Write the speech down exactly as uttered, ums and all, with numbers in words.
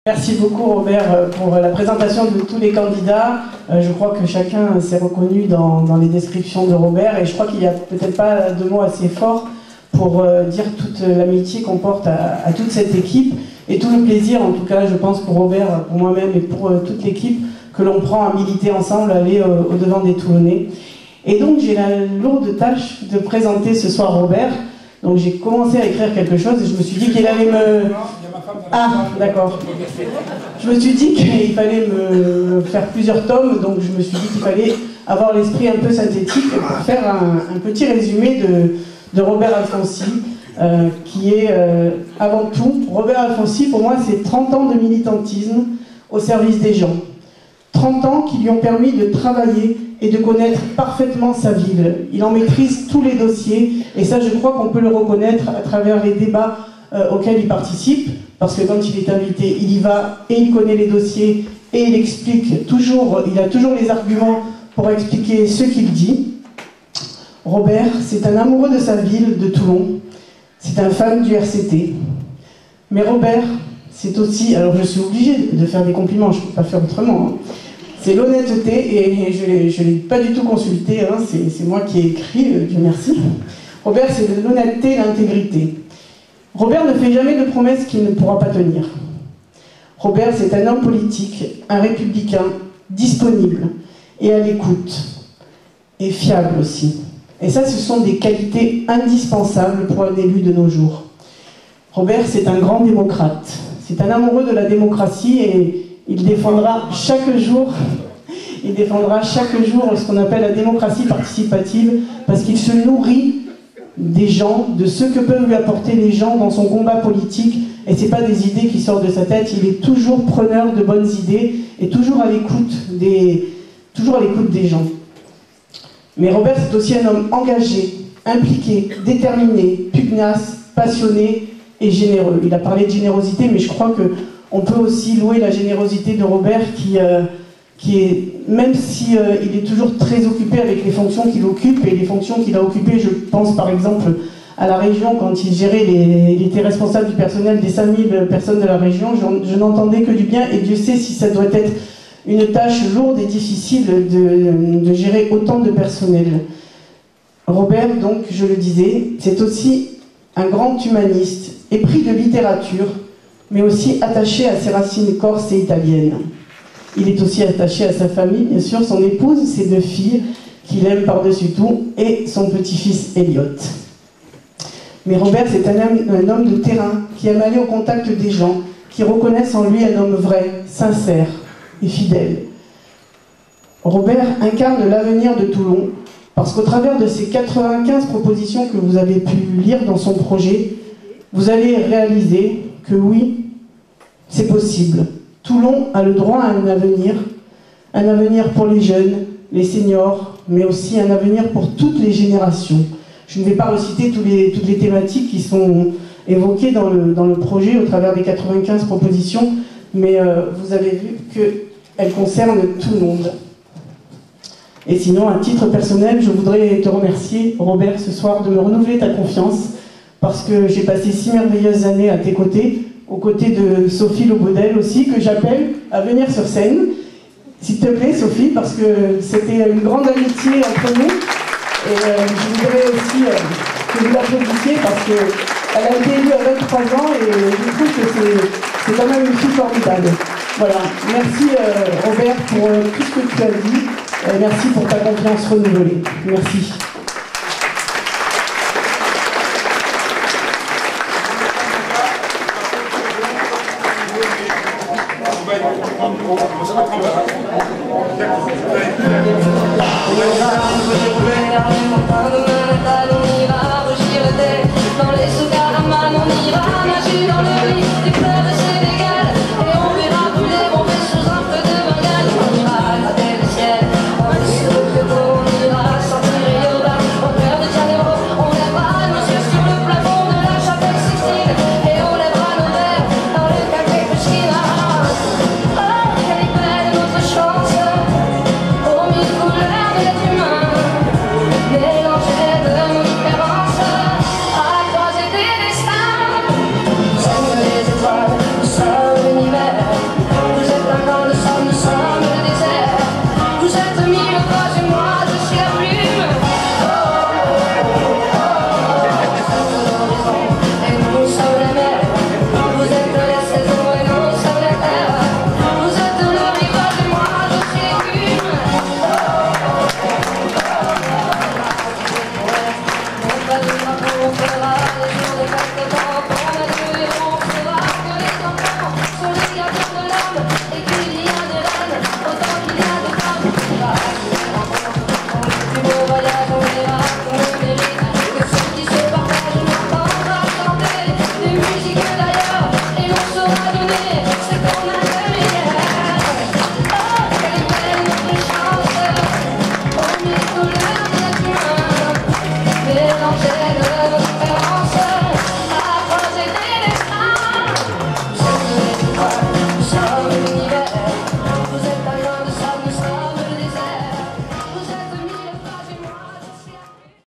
Merci beaucoup Robert pour la présentation de tous les candidats. Euh, je crois que chacun s'est reconnu dans, dans les descriptions de Robert et je crois qu'il n'y a peut-être pas de mots assez forts pour euh, dire toute l'amitié qu'on porte à, à toute cette équipe et tout le plaisir, en tout cas je pense pour Robert, pour moi-même et pour euh, toute l'équipe, que l'on prend à militer ensemble, à aller euh, au-devant des Toulonnais. Et donc j'ai la lourde tâche de présenter ce soir Robert. Donc j'ai commencé à écrire quelque chose et je me suis dit qu'il allait me... Ah, d'accord. Je me suis dit qu'il fallait me faire plusieurs tomes, donc je me suis dit qu'il fallait avoir l'esprit un peu synthétique pour faire un, un petit résumé de, de Robert Alfonsi, euh, qui est euh, avant tout... Robert Alfonsi, pour moi, c'est trente ans de militantisme au service des gens. trente ans qui lui ont permis de travailler et de connaître parfaitement sa ville. Il en maîtrise tous les dossiers, et ça je crois qu'on peut le reconnaître à travers les débats euh, auxquels il participe, parce que quand il est invité, il y va et il connaît les dossiers et il explique toujours, il a toujours les arguments pour expliquer ce qu'il dit. Robert, c'est un amoureux de sa ville, de Toulon, c'est un fan du R C T. Mais Robert, c'est aussi, alors je suis obligée de faire des compliments, je ne peux pas faire autrement, hein. C'est l'honnêteté, et je ne l'ai pas du tout consulté, hein, c'est moi qui ai écrit, euh, Dieu merci. Robert, c'est de l'honnêteté et l'intégrité. Robert ne fait jamais de promesses qu'il ne pourra pas tenir. Robert, c'est un homme politique, un républicain, disponible, et à l'écoute, et fiable aussi. Et ça, ce sont des qualités indispensables pour un élu de nos jours. Robert, c'est un grand démocrate, c'est un amoureux de la démocratie, et il défendra chaque jour, il défendra chaque jour ce qu'on appelle la démocratie participative, parce qu'il se nourrit des gens, de ce que peuvent lui apporter les gens dans son combat politique, et ce n'est pas des idées qui sortent de sa tête, il est toujours preneur de bonnes idées, et toujours à l'écoute des, toujours à l'écoute des gens. Mais Robert, c'est aussi un homme engagé, impliqué, déterminé, pugnace, passionné et généreux. Il a parlé de générosité, mais je crois que on peut aussi louer la générosité de Robert qui, euh, qui est, même si euh, il est toujours très occupé avec les fonctions qu'il occupe, et les fonctions qu'il a occupées, je pense par exemple à la région, quand il gérait, les, il était responsable du personnel des cinq mille personnes de la région, je, je n'entendais que du bien, et Dieu sait si ça doit être une tâche lourde et difficile de, de gérer autant de personnel. Robert, donc, je le disais, c'est aussi un grand humaniste, épris de littérature, mais aussi attaché à ses racines corses et italiennes. Il est aussi attaché à sa famille, bien sûr, son épouse, ses deux filles, qu'il aime par-dessus tout, et son petit-fils Elliot. Mais Robert, c'est un homme, un homme de terrain, qui aime aller au contact des gens, qui reconnaissent en lui un homme vrai, sincère et fidèle. Robert incarne l'avenir de Toulon, parce qu'au travers de ces quatre-vingt-quinze propositions que vous avez pu lire dans son projet, vous allez réaliser que oui, c'est possible. Toulon a le droit à un avenir, un avenir pour les jeunes, les seniors, mais aussi un avenir pour toutes les générations. Je ne vais pas reciter tous les, toutes les thématiques qui sont évoquées dans le, dans le projet au travers des quatre-vingt-quinze propositions, mais euh, vous avez vu qu'elles concernent tout le monde. Et sinon, à titre personnel, je voudrais te remercier, Robert, ce soir, de me renouveler ta confiance, parce que j'ai passé six merveilleuses années à tes côtés, aux côtés de Sophie Lobaudel aussi, que j'appelle à venir sur scène. S'il te plaît, Sophie, parce que c'était une grande amitié entre nous. Et euh, je voudrais aussi euh, que vous l'applaudissiez, parce qu'elle a été élue à vingt-trois ans, et je trouve que c'est quand même une fille formidable. Voilà. Merci euh, Robert pour euh, tout ce que tu as dit. Euh, merci pour ta confiance renouvelée. Merci. Dans les sous-caraman, on ira nager dans le lit des fleurs.